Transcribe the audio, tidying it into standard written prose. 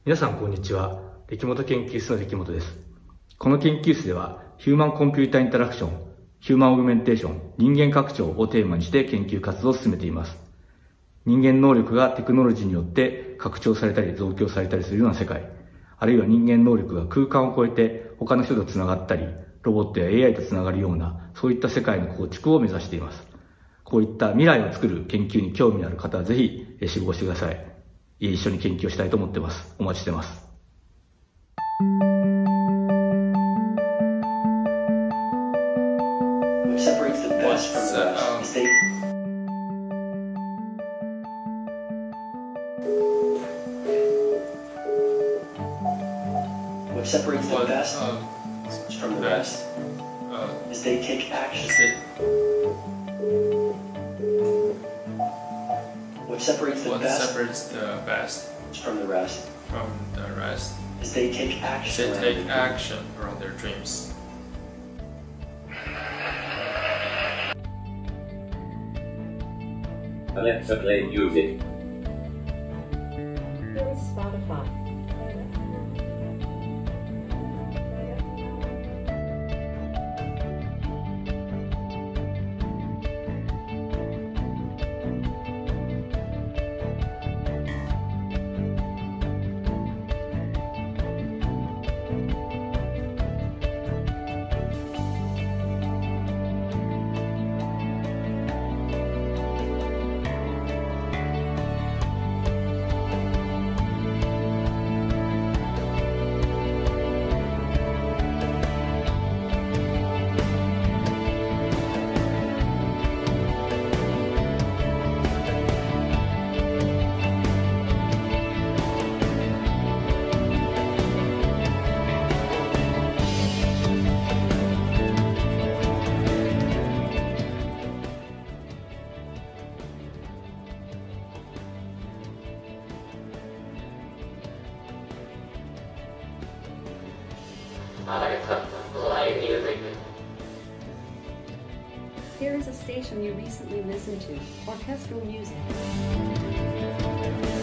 皆さんこんにちは。出来元研究室の出来元です。この研究室では、ヒューマンコンピュータインタラクション、ヒューマンオグメンテーション、人間拡張をテーマにして研究活動を進めています。人間能力がテクノロジーによって拡張されたり増強されたりするような世界、あるいは人間能力が空間を超えて他の人とつながったり、ロボットや AI とつながるような、そういった世界の構築を目指しています。こういった未来を作る研究に興味のある方はぜひ志望してください。一緒に研究をしたいと思ってます。お待ちしてます。 Separates the best from the rest. What separates the best from the rest is they take action. What separates the best from the rest is they take action around their dreams. Alexa, play music. Here is Spotify. Here is a station you recently listened to, orchestral music.